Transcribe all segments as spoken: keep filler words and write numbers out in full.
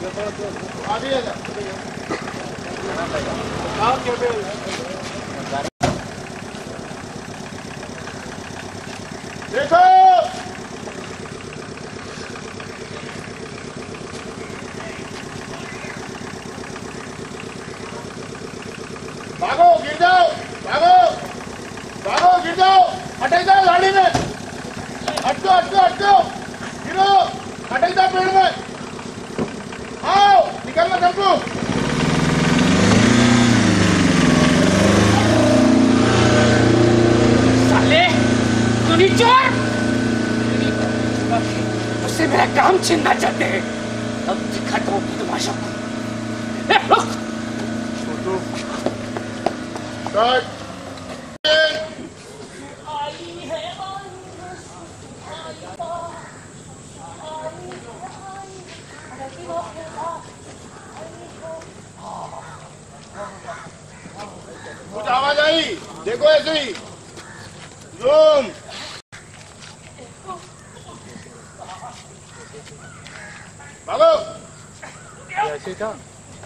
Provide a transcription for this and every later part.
देखो भागो, गिर जाओ, भागो भागो, गिर जाओ, अटक जाओ गाड़ी में, हटो हटो हटो, गिरो, अटक जाओ पेड़ में, आओ निकलना सबको। साले तूने चोर उससे मेरा काम छीनना चाहते हैं। अब दिखाता हूँ अपनी तमाशा को। Start. कुछ आवाज आई? देखो ऐसे ही जूम। भागो। ऐसे था।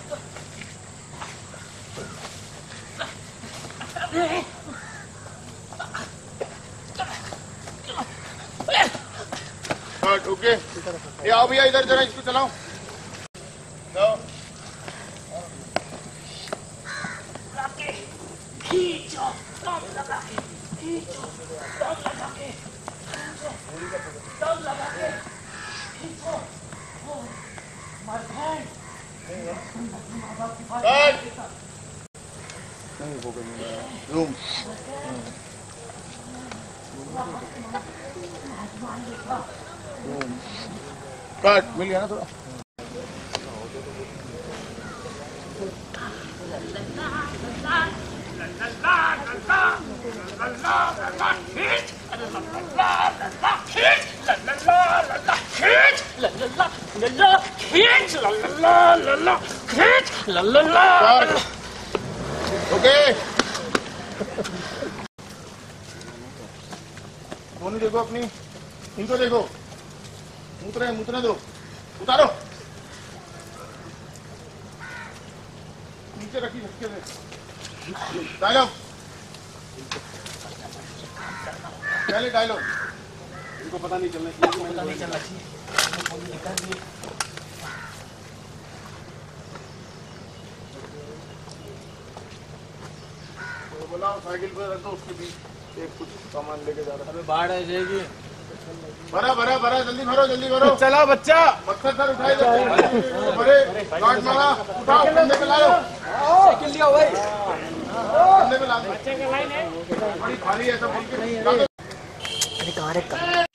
ओके, ये आओ भैया इधर जरा इसको चलाओ। खींचो, दम लगा के, खींचो, दम लगा के, दम लगा के, खींचो। माय बहन। नहीं वो रूम। कट मिल गया ना थोड़ा। ओके दोनों देखो अपनी, इनको देखो, मुतरे मुतरे दो, उतारो, नीचे रखी धक्के से। डायलॉग पहले डायलॉग। इनको पता नहीं चलना चाहिए, पता नहीं चलना चाहिए। तो बोला साइकिल पे रख दो, उसके बीच एक कुछ सामान लेके जा रहा है। बाढ़ आ जाएगी। भरा भरा भरा, जल्दी भरो जल्दी भरो। चला बच्चा। मक्खर सर उठाए दो, भरे काट मारा, उठाओ कंधे पे लाओ। साइकिल लिया भाई, कंधे पे ला दो। बच्चे का लाइन है, बड़ी खाली है सब बोल के।